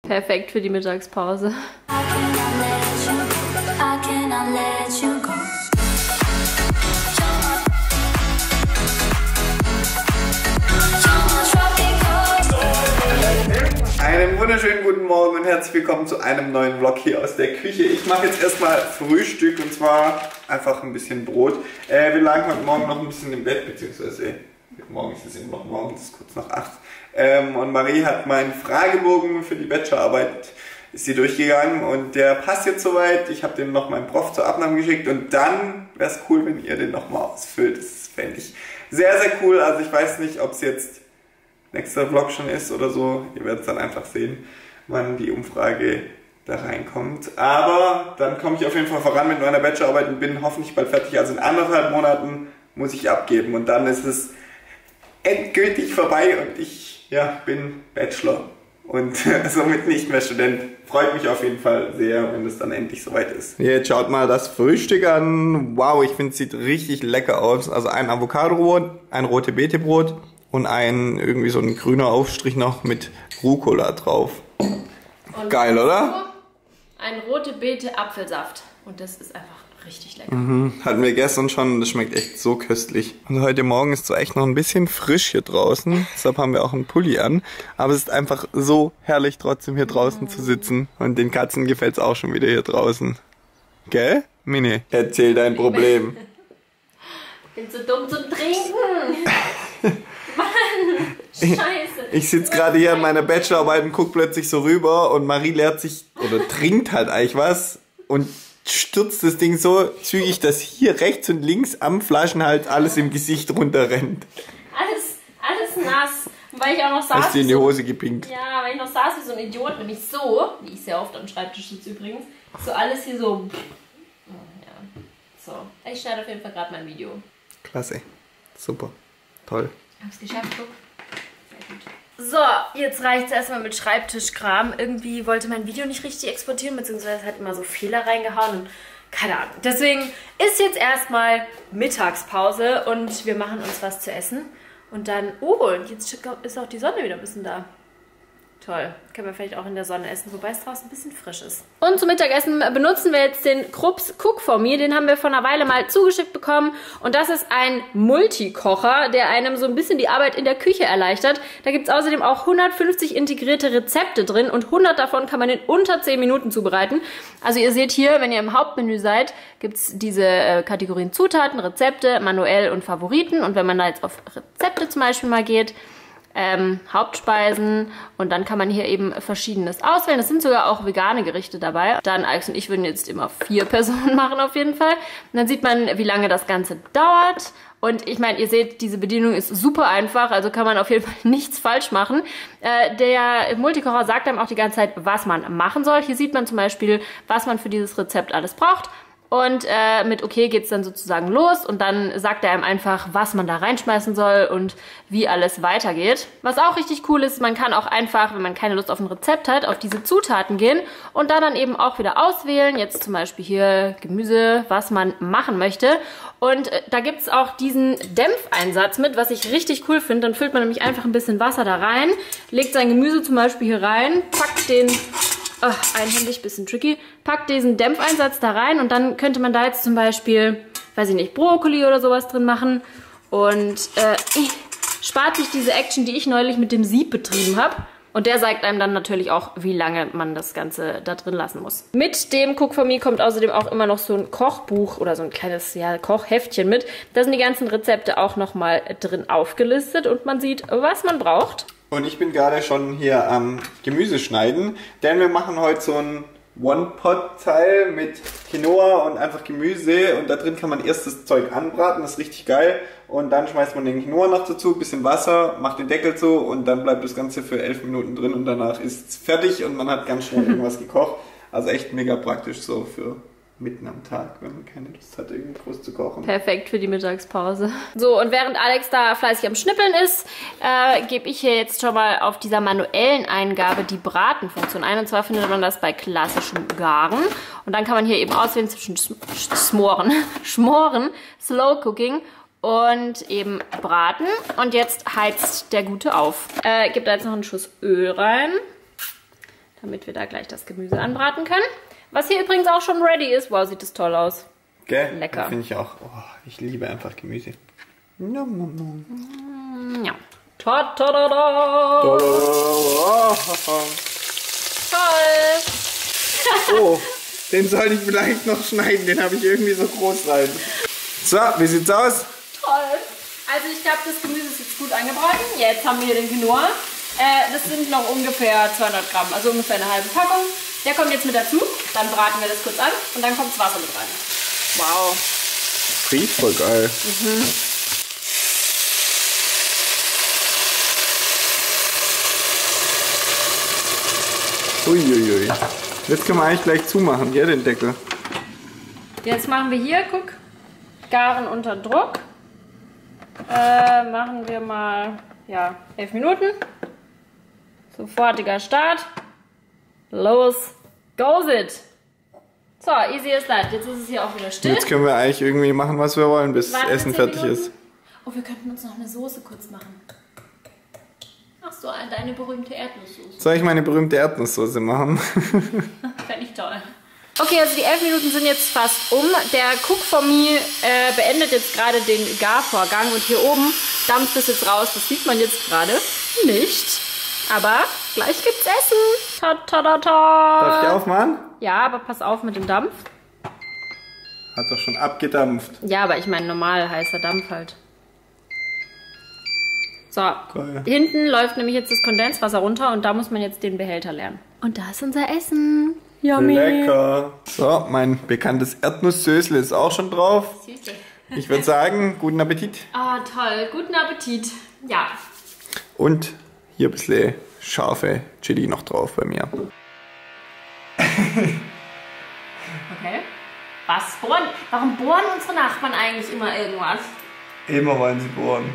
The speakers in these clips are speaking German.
Perfekt für die Mittagspause. Einen wunderschönen guten Morgen und herzlich willkommen zu einem neuen Vlog hier aus der Küche. Ich mache jetzt erstmal Frühstück und zwar einfach ein bisschen Brot. Wir lagen heute Morgen noch ein bisschen im Bett, beziehungsweise morgen ist es eben noch morgen, es ist kurz nach 8. Und Marie hat meinen Fragebogen für die Bachelorarbeit, ist sie durchgegangen und der passt jetzt soweit. Ich habe den noch meinem Prof zur Abnahme geschickt und dann wäre es cool, wenn ihr den nochmal ausfüllt. Das fände ich sehr, sehr cool. Also ich weiß nicht, ob es jetzt nächster Vlog schon ist oder so. Ihr werdet es dann einfach sehen, wann die Umfrage da reinkommt. Aber dann komme ich auf jeden Fall voran mit meiner Bachelorarbeit und bin hoffentlich bald fertig. Also in 1,5 Monaten muss ich abgeben und dann ist es endgültig vorbei und ich bin Bachelor und somit nicht mehr Student. Freut mich auf jeden Fall sehr, wenn es dann endlich soweit ist. Jetzt schaut mal das Frühstück an. Wow, ich finde es sieht richtig lecker aus. Also ein Avocado-Brot, ein rote Beete-Brot und irgendwie so ein grüner Aufstrich noch mit Rucola drauf. Und geil, oder? Ein rote Beete Apfelsaft. Und das ist einfach richtig lecker. Hatten wir gestern schon, das schmeckt echt so köstlich. Und heute Morgen ist zwar echt noch ein bisschen frisch hier draußen, deshalb haben wir auch einen Pulli an. Aber es ist einfach so herrlich trotzdem hier draußen zu sitzen. Und den Katzen gefällt es auch schon wieder hier draußen. Gell, Mini? Erzähl dein Problem. Ich bin zu dumm zum Trinken. Mann, scheiße. Ich sitze gerade hier in meiner Bachelorarbeit und gucke plötzlich so rüber und Marie leert sich oder trinkt halt eigentlich was und stürzt das Ding so zügig, dass hier rechts und links am Flaschenhals alles im Gesicht runterrennt. Alles nass. Und weil ich auch noch saß. Hast du in die Hose gepinkt? Ja, weil ich noch saß wie so ein Idiot, nämlich so, wie ich sehr oft am Schreibtisch sitze übrigens, so alles hier so. Ja. So. Ich schneide auf jeden Fall gerade mein Video. Klasse. Super. Toll. Hab's geschafft, guck. Sehr gut. So, jetzt reicht es erstmal mit Schreibtischkram. Irgendwie wollte mein Video nicht richtig exportieren, beziehungsweise es hat immer so Fehler reingehauen und keine Ahnung. Deswegen ist jetzt erstmal Mittagspause und wir machen uns was zu essen. Und dann, jetzt ist auch die Sonne wieder ein bisschen da. Toll. Können wir vielleicht auch in der Sonne essen, wobei es draußen ein bisschen frisch ist. Und zum Mittagessen benutzen wir jetzt den Krups Cook for Me. Den haben wir vor einer Weile mal zugeschickt bekommen. Und das ist ein Multikocher, der einem so ein bisschen die Arbeit in der Küche erleichtert. Da gibt es außerdem auch 150 integrierte Rezepte drin und 100 davon kann man in unter 10 Minuten zubereiten. Also ihr seht hier, wenn ihr im Hauptmenü seid, gibt es diese Kategorien Zutaten, Rezepte, manuell und Favoriten. Und wenn man da jetzt auf Rezepte zum Beispiel mal geht, Hauptspeisen und dann kann man hier eben Verschiedenes auswählen. Es sind sogar auch vegane Gerichte dabei. Dann Alex und ich würden jetzt immer 4 Personen machen auf jeden Fall. Und dann sieht man, wie lange das Ganze dauert. Und ich meine, ihr seht, diese Bedienung ist super einfach, also kann man auf jeden Fall nichts falsch machen. Der Multikocher sagt einem auch die ganze Zeit, was man machen soll. Hier sieht man zum Beispiel, was man für dieses Rezept alles braucht. Und mit OK geht es dann sozusagen los und dann sagt er einem einfach, was man da reinschmeißen soll und wie alles weitergeht. Was auch richtig cool ist, man kann auch einfach, wenn man keine Lust auf ein Rezept hat, auf diese Zutaten gehen und da dann eben auch wieder auswählen. Jetzt zum Beispiel hier Gemüse, was man machen möchte. Und da gibt es auch diesen Dämpfeinsatz mit, was ich richtig cool finde. Dann füllt man nämlich einfach ein bisschen Wasser da rein, legt sein Gemüse zum Beispiel hier rein, packt den... einhändig, bisschen tricky. Packt diesen Dämpfeinsatz da rein und dann könnte man da jetzt zum Beispiel, weiß ich nicht, Brokkoli oder sowas drin machen und spart sich diese Action, die ich neulich mit dem Sieb betrieben habe. Und der sagt einem dann natürlich auch, wie lange man das Ganze da drin lassen muss. Mit dem Cook for Me kommt außerdem auch immer noch so ein Kochbuch oder so ein kleines Kochheftchen mit. Da sind die ganzen Rezepte auch nochmal drin aufgelistet und man sieht, was man braucht. Und ich bin gerade schon hier am Gemüse schneiden, denn wir machen heute so ein One-Pot-Teil mit Quinoa und einfach Gemüse und da drin kann man erst das Zeug anbraten, das ist richtig geil und dann schmeißt man den Quinoa noch dazu, bisschen Wasser, macht den Deckel zu und dann bleibt das Ganze für 11 Minuten drin und danach ist es fertig und man hat ganz schnell irgendwas gekocht. Also echt mega praktisch so für mitten am Tag, wenn man keine Lust hat, irgendwie groß zu kochen. Perfekt für die Mittagspause. So, und während Alex da fleißig am Schnippeln ist, gebe ich hier jetzt schon mal auf dieser manuellen Eingabe die Bratenfunktion ein. Und zwar findet man das bei klassischem Garen. Und dann kann man hier eben auswählen zwischen Schmoren, Slow Cooking und eben Braten. Und jetzt heizt der Gute auf. Gibt da jetzt noch einen Schuss Öl rein. damit wir da gleich das Gemüse anbraten können. Was hier übrigens auch schon ready ist. Wow, sieht das toll aus. Gell? Lecker. Finde ich auch. Oh, ich liebe einfach Gemüse. Nom, nom, nom. Ja. Ta -ta -da -da. Toll. Oh, den sollte ich vielleicht noch schneiden. Den habe ich irgendwie so groß rein. So, wie sieht's aus? Toll. Also ich glaube, das Gemüse ist jetzt gut angebraten. Jetzt haben wir hier den Quinoa. Das sind noch ungefähr 200 Gramm, also ungefähr eine halbe Packung. Der kommt jetzt mit dazu. Dann braten wir das kurz an und dann kommt das Wasser mit rein. Wow. Riecht voll geil. Uiuiui. Jetzt können wir eigentlich gleich zumachen, ja, den Deckel. Jetzt machen wir hier, guck, Garen unter Druck. Machen wir mal, ja, 11 Minuten. Sofortiger Start. Los, goes it. So, easy as that. Jetzt ist es hier auch wieder still. Jetzt können wir eigentlich irgendwie machen, was wir wollen, bis das Warten wir Essen 10 fertig Minuten. ist. Oh, wir könnten uns noch eine Soße kurz machen. Ach so, deine berühmte Erdnusssoße. Soll ich meine berühmte Erdnusssoße machen? Fände ich toll. Okay, also die 11 Minuten sind jetzt fast um. Der Cook for Me beendet jetzt gerade den Garvorgang und hier oben dampft es jetzt raus. Das sieht man jetzt gerade nicht. Aber gleich gibt's Essen. Ta ta ta ta. Darf ich aufmachen? Ja, aber pass auf mit dem Dampf. Hat doch schon abgedampft. Ja, aber ich meine normal heißer Dampf halt. So, Geil. hinten läuft nämlich jetzt das Kondenswasser runter und da muss man jetzt den Behälter leeren. Und da ist unser Essen. Yummy. Lecker. So, mein bekanntes Erdnusssösle ist auch schon drauf. Süße. Ich würde sagen, guten Appetit. Ah, toll. Guten Appetit. Ja. Und hier ein bisschen scharfe Chili noch drauf bei mir. Okay. Was bohren? Warum bohren unsere Nachbarn eigentlich immer irgendwas? Immer wollen sie bohren.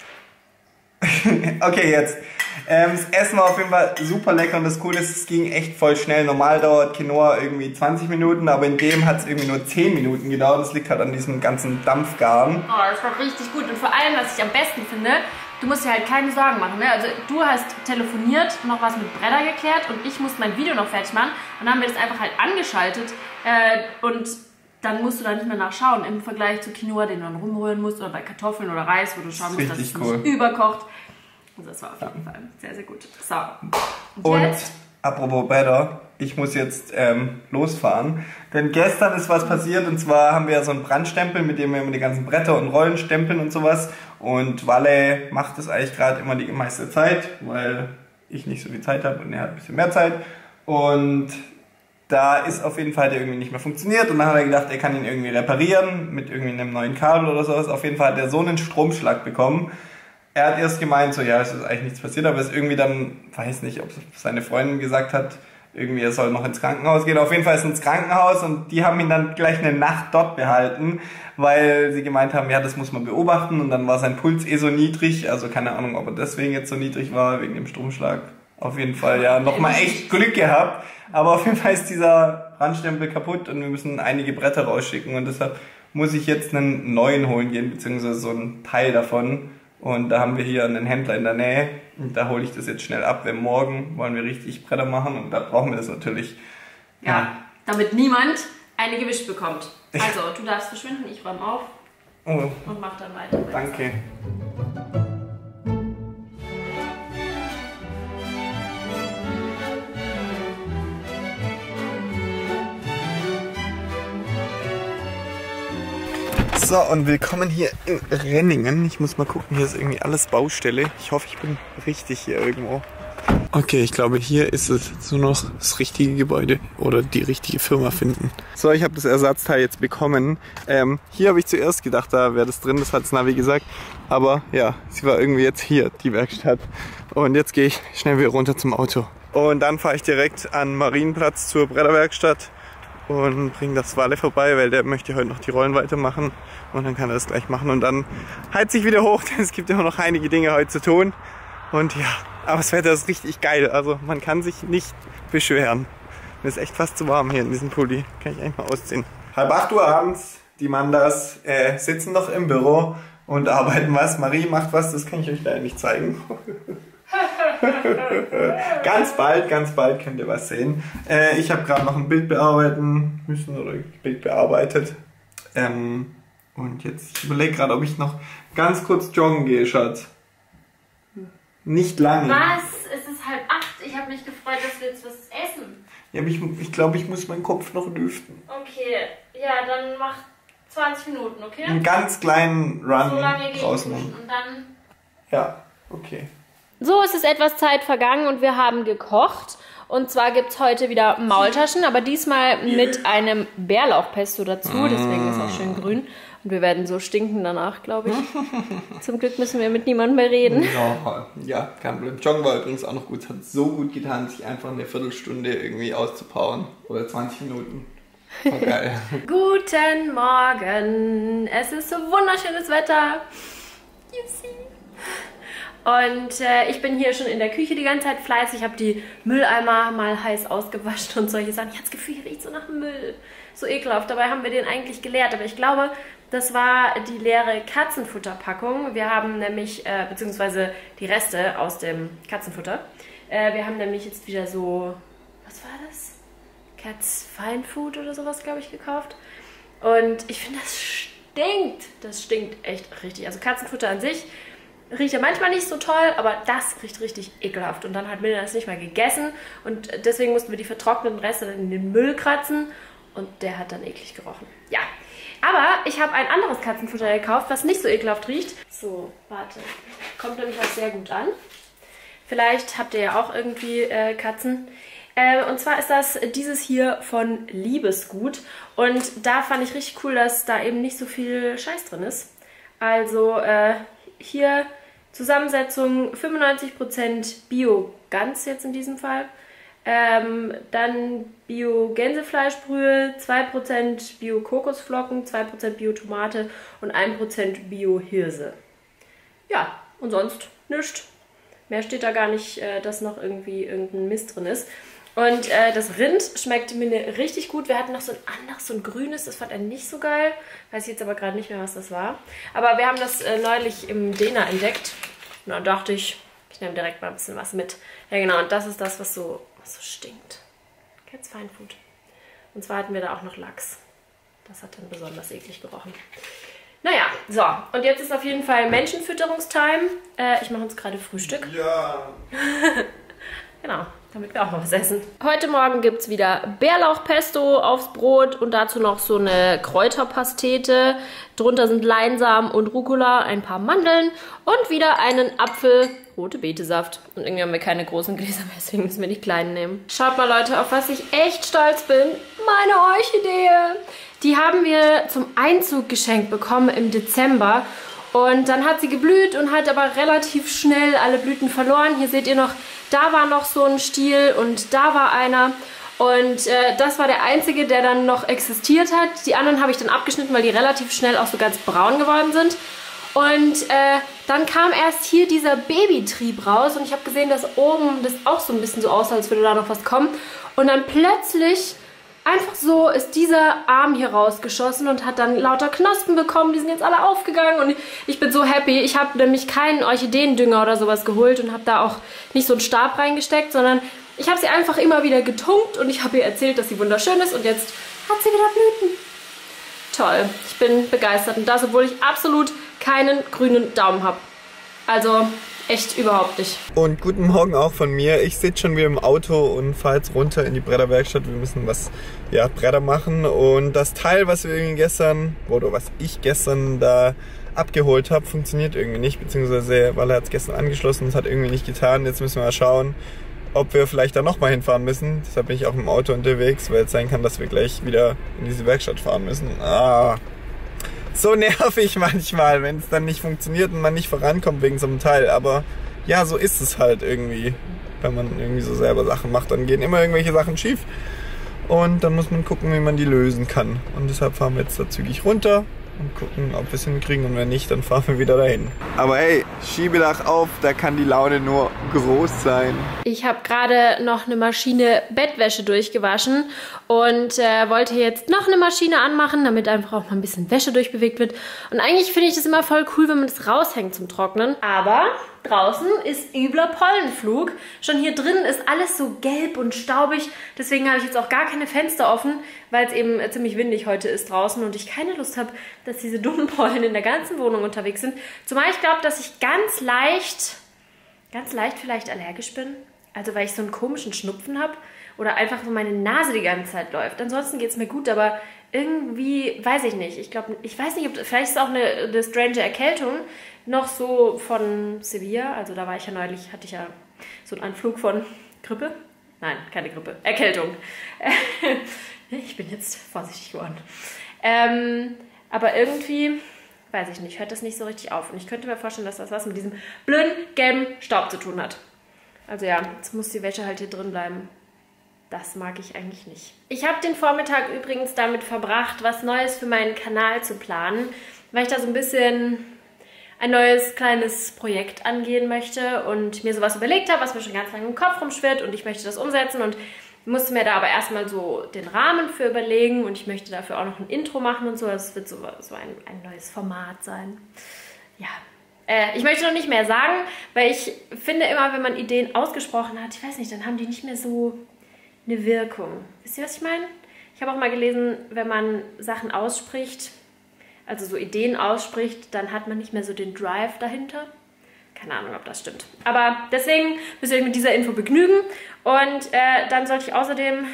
Okay, jetzt. Das Essen war auf jeden Fall super lecker und das Coole ist, es ging echt voll schnell. Normal dauert Quinoa irgendwie 20 Minuten, aber in dem hat es irgendwie nur 10 Minuten gedauert. Das liegt halt an diesem ganzen Dampfgaren. Oh, das war richtig gut. Und vor allem, was ich am besten finde, du musst dir halt keine Sorgen machen. Ne? Also du hast telefoniert, noch was mit Bredder geklärt und ich musste mein Video noch fertig machen. Und dann haben wir das einfach halt angeschaltet und dann musst du da nicht mehr nachschauen im Vergleich zu Quinoa, den du dann rumrühren musst oder bei Kartoffeln oder Reis, wo du schauen musst, dass es nicht überkocht. Also das war auf jeden Fall sehr, sehr gut. So. Und jetzt? Apropos Bredder, ich muss jetzt losfahren. Denn gestern ist was passiert und zwar haben wir ja so einen Brandstempel, mit dem wir immer die ganzen Bretter und Rollen stempeln und sowas. Und Walle macht das eigentlich gerade immer die meiste Zeit, weil ich nicht so viel Zeit habe und er hat ein bisschen mehr Zeit. Und da ist auf jeden Fall der irgendwie nicht mehr funktioniert und dann hat er gedacht, er kann ihn irgendwie reparieren mit irgendwie einem neuen Kabel oder sowas. Auf jeden Fall hat er so einen Stromschlag bekommen. Er hat erst gemeint, so ja, es ist eigentlich nichts passiert, aber es ist irgendwie dann, weiß nicht, ob seine Freundin gesagt hat, irgendwie er soll noch ins Krankenhaus gehen. Auf jeden Fall ist er ins Krankenhaus und die haben ihn dann gleich eine Nacht dort behalten, weil sie gemeint haben, ja, das muss man beobachten und dann war sein Puls so niedrig, also keine Ahnung, ob er deswegen jetzt so niedrig war, wegen dem Stromschlag. Auf jeden Fall, ja, nochmal echt Glück gehabt, aber auf jeden Fall ist dieser Brandstempel kaputt und wir müssen einige Bretter rausschicken und deshalb muss ich jetzt einen neuen holen gehen, beziehungsweise so einen Teil davon. Und da haben wir hier einen Händler in der Nähe und da hole ich das jetzt schnell ab, weil morgen wollen wir richtig Bretter machen und da brauchen wir das natürlich. Ja, damit niemand eine gewischt bekommt. Also, du darfst verschwinden, ich räume auf und mach dann weiter. Danke. So, und willkommen hier in Renningen. Ich muss mal gucken, hier ist irgendwie alles Baustelle. Ich hoffe, ich bin richtig hier irgendwo. Okay, ich glaube, hier ist es nur noch das richtige Gebäude oder die richtige Firma finden. So, ich habe das Ersatzteil jetzt bekommen. Hier habe ich zuerst gedacht, da wäre das drin, das hat das Navi gesagt. Aber ja, sie war irgendwie jetzt hier, die Werkstatt. Und jetzt gehe ich schnell wieder runter zum Auto. Und dann fahre ich direkt an Marienplatz zur Bretterwerkstatt und bringe das Walle vorbei, weil der möchte heute noch die Rollen weitermachen und dann kann er das gleich machen und dann heizt sich wieder hoch, denn es gibt immer noch einige Dinge heute zu tun und ja, aber das Wetter ist richtig geil, also man kann sich nicht beschweren. Mir ist echt fast zu warm hier in diesem Pulli, kann ich eigentlich mal ausziehen. 7:30 Uhr abends, die Mandas sitzen noch im Büro und arbeiten was, Marie macht was, das kann ich euch leider nicht zeigen. Ganz bald könnt ihr was sehen. Ich habe gerade noch ein Bild bearbeiten müssen oder Bild bearbeitet. Und jetzt, ich überlege gerade, ob ich noch ganz kurz joggen gehe, Schatz. Nicht lange. Was? Es ist 7:30. Ich habe mich gefreut, dass wir jetzt was essen. Ja, aber ich glaube, ich muss meinen Kopf noch lüften. Okay, ja, dann mach 20 Minuten, okay? Einen ganz kleinen Run so lange draußen. Und dann... Ja, okay. So, es ist etwas Zeit vergangen und wir haben gekocht. Und zwar gibt es heute wieder Maultaschen, aber diesmal mit einem Bärlauchpesto dazu. Deswegen ist es auch schön grün. Und wir werden so stinken danach, glaube ich. Zum Glück müssen wir mit niemandem mehr reden. Ja, kein Problem. Joggen war übrigens auch noch gut. Es hat so gut getan, sich einfach eine Viertelstunde irgendwie auszupowern. Oder 20 Minuten. War geil. Guten Morgen. Es ist so wunderschönes Wetter. You see. Und ich bin hier schon in der Küche die ganze Zeit fleißig. Ich habe die Mülleimer mal heiß ausgewaschen und solche Sachen. Ich habe das Gefühl, hier riecht so nach Müll. So ekelhaft. Dabei haben wir den eigentlich geleert. Aber ich glaube, das war die leere Katzenfutterpackung. Wir haben nämlich, beziehungsweise die Reste aus dem Katzenfutter. Wir haben nämlich jetzt wieder so, was war das? Cats Fine Food oder sowas, glaube ich, gekauft. Und ich finde, das stinkt. Das stinkt echt richtig. Also Katzenfutter an sich riecht ja manchmal nicht so toll, aber das riecht richtig ekelhaft. Und dann hat Milena das nicht mal gegessen und deswegen mussten wir die vertrockneten Reste dann in den Müll kratzen und der hat dann eklig gerochen. Ja, aber ich habe ein anderes Katzenfutter gekauft, was nicht so ekelhaft riecht. So, warte. Kommt nämlich auch sehr gut an. Vielleicht habt ihr ja auch irgendwie Katzen. Und zwar ist das dieses hier von Liebesgut. Und da fand ich richtig cool, dass da eben nicht so viel Scheiß drin ist. Also hier Zusammensetzung 95% Bio-Gans jetzt in diesem Fall. Dann Bio-Gänsefleischbrühe, 2% Bio-Kokosflocken, 2% Bio-Tomate und 1% Bio-Hirse. Ja, und sonst nichts. Mehr steht da gar nicht, dass noch irgendwie irgendein Mist drin ist. Und das Rind schmeckt mir richtig gut. Wir hatten noch so ein anderes, so ein grünes, das fand er nicht so geil. Weiß ich jetzt aber gerade nicht mehr, was das war. Aber wir haben das neulich im Dena entdeckt. Und dann dachte ich, ich nehme direkt mal ein bisschen was mit. Ja genau, und das ist das, was so stinkt. Cats Fine Food. Und zwar hatten wir da auch noch Lachs. Das hat dann besonders eklig gerochen. Naja, so. Und jetzt ist auf jeden Fall Menschenfütterungstime. Ich mache uns gerade Frühstück. Ja. Genau, damit wir auch mal was essen. Heute Morgen gibt es wieder Bärlauchpesto aufs Brot und dazu noch so eine Kräuterpastete. Drunter sind Leinsamen und Rucola, ein paar Mandeln und wieder einen Apfel, rote Betesaft. Und irgendwie haben wir keine großen Gläser mehr, deswegen müssen wir die kleinen nehmen. Schaut mal, Leute, auf was ich echt stolz bin. Meine Orchidee. Die haben wir zum Einzug geschenkt bekommen im Dezember. Und dann hat sie geblüht und hat aber relativ schnell alle Blüten verloren. Hier seht ihr noch, da war noch so ein Stiel und da war einer. Und das war der einzige, der dann noch existiert hat. Die anderen habe ich dann abgeschnitten, weil die relativ schnell auch so ganz braun geworden sind. Und dann kam erst hier dieser Babytrieb raus und ich habe gesehen, dass oben das auch so ein bisschen so aussah, als würde da noch was kommen. Und dann plötzlich, einfach so, ist dieser Arm hier rausgeschossen und hat dann lauter Knospen bekommen. Die sind jetzt alle aufgegangen und ich bin so happy. Ich habe nämlich keinen Orchideendünger oder sowas geholt und habe da auch nicht so einen Stab reingesteckt, sondern ich habe sie einfach immer wieder getunkt und ich habe ihr erzählt, dass sie wunderschön ist und jetzt hat sie wieder Blüten. Toll, ich bin begeistert und das, obwohl ich absolut keinen grünen Daumen habe. Also echt überhaupt nicht. Und guten Morgen auch von mir. Ich sitze schon wieder im Auto und fahre jetzt runter in die Bretterwerkstatt. Wir müssen Bretter machen. Und das Teil, was wir irgendwie gestern, oder was ich gestern da abgeholt habe, funktioniert irgendwie nicht. Beziehungsweise, weil er hat es gestern angeschlossen und es hat irgendwie nicht getan. Jetzt müssen wir mal schauen, ob wir vielleicht da nochmal hinfahren müssen. Deshalb bin ich auch im Auto unterwegs, weil es sein kann, dass wir gleich wieder in diese Werkstatt fahren müssen. So nervig manchmal, wenn es dann nicht funktioniert und man nicht vorankommt wegen so einem Teil. Aber ja, so ist es halt irgendwie. Wenn man irgendwie so selber Sachen macht, dann gehen immer irgendwelche Sachen schief. Und dann muss man gucken, wie man die lösen kann. Und deshalb fahren wir jetzt da zügig runter und gucken, ob wir es hinkriegen. Und wenn nicht, dann fahren wir wieder dahin. Aber hey, Schiebedach auf, da kann die Laune nur groß sein. Ich habe gerade noch eine Maschine Bettwäsche durchgewaschen und wollte jetzt noch eine Maschine anmachen, damit einfach auch mal ein bisschen Wäsche durchbewegt wird. Und eigentlich finde ich das immer voll cool, wenn man das raushängt zum Trocknen. Aber draußen ist übler Pollenflug. Schon hier drin ist alles so gelb und staubig. Deswegen habe ich jetzt auch gar keine Fenster offen, weil es eben ziemlich windig heute ist draußen und ich keine Lust habe, dass diese dummen Pollen in der ganzen Wohnung unterwegs sind. Zumal ich glaube, dass ich ganz leicht vielleicht allergisch bin. Also weil ich so einen komischen Schnupfen habe oder einfach so meine Nase die ganze Zeit läuft. Ansonsten geht es mir gut, aber irgendwie, weiß ich nicht. Ich weiß nicht, vielleicht ist es auch eine strange Erkältung. Noch so von Sevilla, also da war ich ja neulich, hatte ich ja so einen Anflug von Grippe. Nein, keine Grippe, Erkältung. Ich bin jetzt vorsichtig geworden. Aber irgendwie, weiß ich nicht, hört das nicht so richtig auf. Und ich könnte mir vorstellen, dass das was mit diesem blöden, gelben Staub zu tun hat. Also ja, jetzt muss die Wäsche halt hier drin bleiben. Das mag ich eigentlich nicht. Ich habe den Vormittag übrigens damit verbracht, was Neues für meinen Kanal zu planen, weil ich da so ein bisschen ein neues kleines Projekt angehen möchte und mir sowas überlegt habe, was mir schon ganz lange im Kopf rumschwirrt und ich möchte das umsetzen und musste mir da aber erstmal so den Rahmen für überlegen und ich möchte dafür auch noch ein Intro machen und so. Das wird so ein neues Format sein. Ja. Ich möchte noch nicht mehr sagen, weil ich finde immer, wenn man Ideen ausgesprochen hat, ich weiß nicht, dann haben die nicht mehr so eine Wirkung. Wisst ihr, was ich meine? Ich habe auch mal gelesen, wenn man Sachen ausspricht, also so Ideen ausspricht, dann hat man nicht mehr so den Drive dahinter. Keine Ahnung, ob das stimmt. Aber deswegen müsst ihr euch mit dieser Info begnügen. Und dann sollte ich außerdem,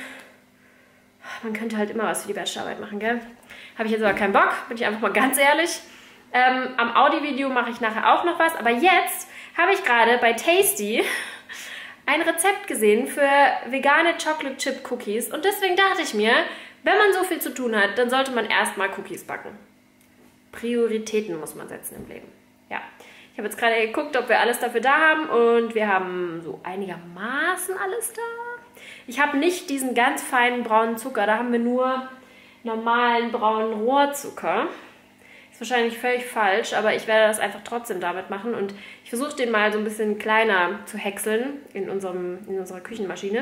man könnte halt immer was für die Bachelorarbeit machen, gell? Habe ich jetzt aber keinen Bock, bin ich einfach mal ganz ehrlich. Am Audi-Video mache ich nachher auch noch was. Aber jetzt habe ich gerade bei Tasty ein Rezept gesehen für vegane Chocolate Chip Cookies. Und deswegen dachte ich mir, wenn man so viel zu tun hat, dann sollte man erstmal Cookies backen. Prioritäten muss man setzen im Leben. Ja, ich habe jetzt gerade geguckt, ob wir alles dafür da haben und wir haben so einigermaßen alles da. Ich habe nicht diesen ganz feinen braunen Zucker, da haben wir nur normalen braunen Rohrzucker. Ist wahrscheinlich völlig falsch, aber ich werde das einfach trotzdem damit machen und ich versuche den mal so ein bisschen kleiner zu häckseln in unserer Küchenmaschine.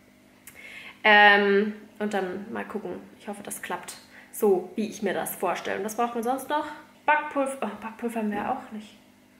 Und dann mal gucken. Ich hoffe, das klappt so, wie ich mir das vorstelle. Und was braucht man sonst noch? Backpulver. Oh, Backpulver haben wir auch nicht.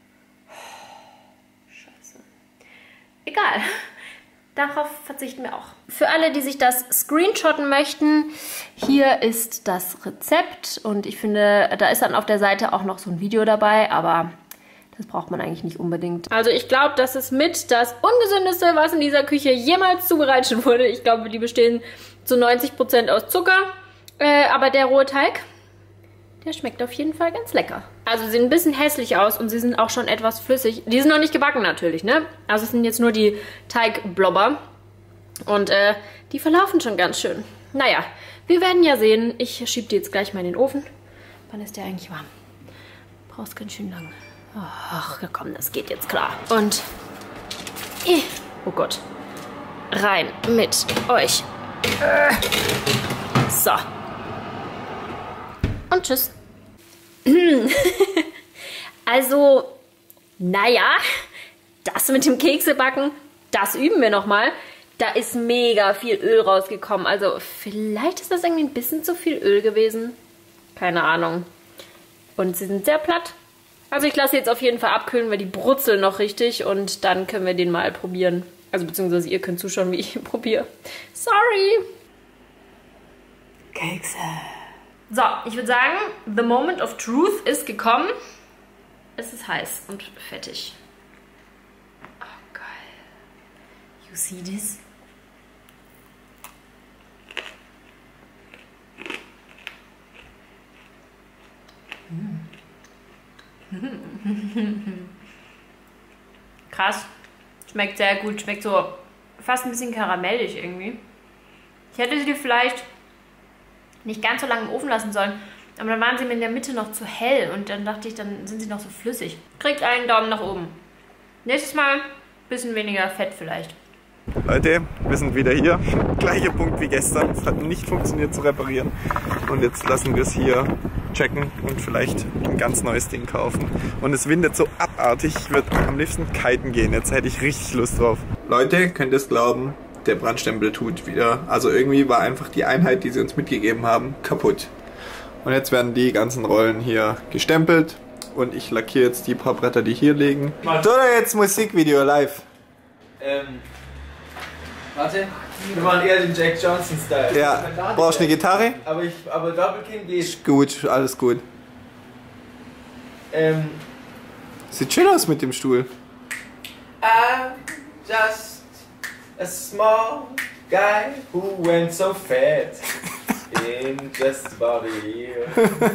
Scheiße. Egal. Darauf verzichten wir auch. Für alle, die sich das screenshotten möchten, hier ist das Rezept. Und ich finde, da ist dann auf der Seite auch noch so ein Video dabei, aber das braucht man eigentlich nicht unbedingt. Also ich glaube, das ist mit das Ungesündeste, was in dieser Küche jemals zubereitet wurde. Ich glaube, die bestehen zu 90% aus Zucker. Aber der rohe Teig, der schmeckt auf jeden Fall ganz lecker. Also sie sehen ein bisschen hässlich aus und sie sind auch schon etwas flüssig. Die sind noch nicht gebacken natürlich, ne? Also es sind jetzt nur die Teigblobber. Und die verlaufen schon ganz schön. Naja, wir werden ja sehen. Ich schiebe die jetzt gleich mal in den Ofen. Wann ist der eigentlich warm? Brauchst ganz schön lang. Ach, komm, das geht jetzt klar. Und, oh Gott, rein mit euch. So. Und tschüss. Also, naja, das mit dem Keksebacken, das üben wir nochmal. Da ist mega viel Öl rausgekommen. Also, vielleicht ist das irgendwie ein bisschen zu viel Öl gewesen. Keine Ahnung. Und sie sind sehr platt. Also, ich lasse jetzt auf jeden Fall abkühlen, weil die brutzeln noch richtig. Und dann können wir den mal probieren. Also, beziehungsweise ihr könnt zuschauen, wie ich ihn probiere. Sorry. Kekse. So, ich würde sagen, the moment of truth ist gekommen. Es ist heiß und fettig. Oh, geil. You see this? Krass. Schmeckt sehr gut. Schmeckt so fast ein bisschen karamellig irgendwie. Ich hätte sie vielleicht nicht ganz so lange im Ofen lassen sollen, aber dann waren sie mir in der Mitte noch zu hell und dann dachte ich, dann sind sie noch so flüssig. Kriegt einen Daumen nach oben. Nächstes Mal ein bisschen weniger Fett vielleicht. Leute, wir sind wieder hier. Gleicher Punkt wie gestern. Es hat nicht funktioniert zu reparieren. Und jetzt lassen wir es hier checken und vielleicht ein ganz neues Ding kaufen. Und es windet so abartig. Ich würde am liebsten kiten gehen. Jetzt hätte ich richtig Lust drauf. Leute, könnt ihr es glauben? Der Brandstempel tut wieder. Also irgendwie war einfach die Einheit, die sie uns mitgegeben haben, kaputt. Und jetzt werden die ganzen Rollen hier gestempelt und ich lackiere jetzt die paar Bretter, die hier liegen. Oder jetzt Musikvideo live. Warte, wir machen eher den Jack Johnson-Style. Ja, brauchst du eine Gitarre? Aber Doppelkinn geht. Ist gut, alles gut. Sieht schön aus mit dem Stuhl. I'm just a small guy who went so fat in just about a year.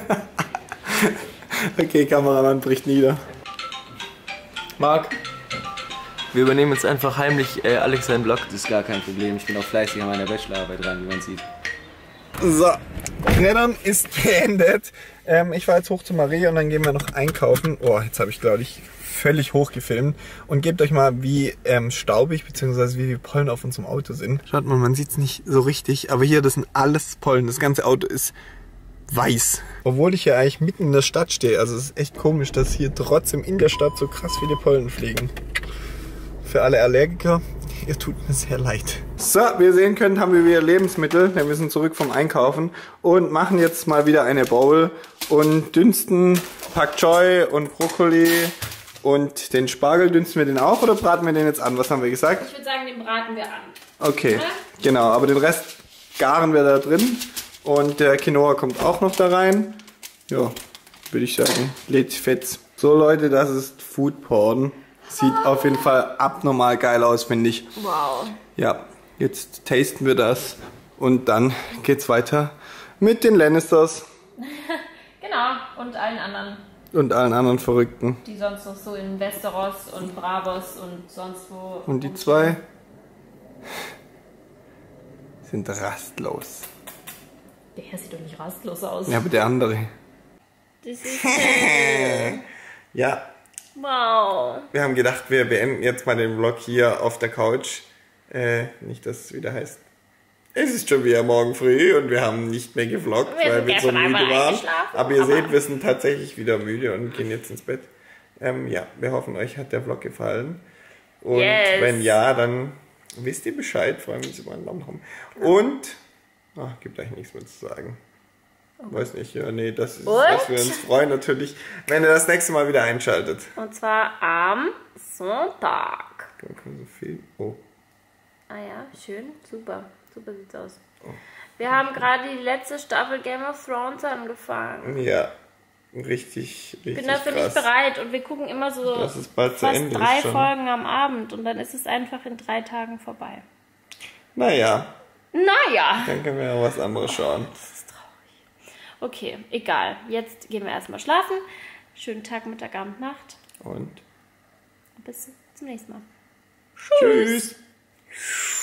Okay, Kameramann bricht nieder. Marc, wir übernehmen jetzt einfach heimlich Alex seinen Blog. Das ist gar kein Problem. Ich bin auch fleißig an meiner Bachelorarbeit dran, wie man sieht. So, Rennen ist beendet. Ich fahre jetzt hoch zu Marie und dann gehen wir noch einkaufen. Oh, jetzt habe ich, glaube ich, völlig hochgefilmt. Und gebt euch mal, wie staubig bzw. wie viel Pollen auf unserem Auto sind. Schaut mal, man sieht es nicht so richtig, aber hier, das sind alles Pollen. Das ganze Auto ist weiß. Obwohl ich ja eigentlich mitten in der Stadt stehe. Also es ist echt komisch, dass hier trotzdem in der Stadt so krass viele Pollen fliegen. Für alle Allergiker, ihr tut mir sehr leid. So, wie ihr sehen könnt, haben wir wieder Lebensmittel. Denn wir sind zurück vom Einkaufen und machen jetzt mal wieder eine Bowl und dünsten Pak Choi und Brokkoli und den Spargel. Dünsten wir den auch oder braten wir den jetzt an? Was haben wir gesagt? Ich würde sagen, den braten wir an. Okay, genau. Aber den Rest garen wir da drin und der Quinoa kommt auch noch da rein. Ja, würde ich sagen, lädt fett. So Leute, das ist Food Porn. Sieht auf jeden Fall abnormal geil aus, finde ich. Wow. Ja, jetzt tasten wir das und dann geht's weiter mit den Lannisters. Genau, und allen anderen. Und allen anderen Verrückten. Die sonst noch so in Westeros und Bravos und sonst wo. Und die zwei sind rastlos. Der hier sieht doch nicht rastlos aus. Ja, aber der andere. Das ist Ja. wow. Wir haben gedacht, wir beenden jetzt mal den Vlog hier auf der Couch. Nicht, dass es wieder heißt, es ist schon wieder morgen früh und wir haben nicht mehr gevloggt, weil wir so müde waren. Aber ihr seht, wir sind tatsächlich wieder müde und gehen jetzt ins Bett. Ja, wir hoffen, euch hat der Vlog gefallen. Und wenn ja, dann wisst ihr Bescheid, freuen wir uns über einen Daumen rum. Und, gibt eigentlich nichts mehr zu sagen. Weiß nicht, ja, nee, das ist, dass wir uns freuen natürlich, wenn ihr das nächste Mal wieder einschaltet. Und zwar am Sonntag. So viel. Oh. Ah ja, schön, super. Super sieht's aus. Wir haben gerade die letzte Staffel Game of Thrones angefangen. Ja, richtig Ich bin dafür nicht bereit und wir gucken immer so das ist bald zu fast Ende 3 schon. Folgen am Abend und dann ist es einfach in 3 Tagen vorbei. Naja, Naja. dann können wir ja was anderes schauen. Das ist traurig. Okay, egal. Jetzt gehen wir erstmal schlafen. Schönen Tag, Mittag, Abend, Nacht. Und Bis zum nächsten Mal. tschüss.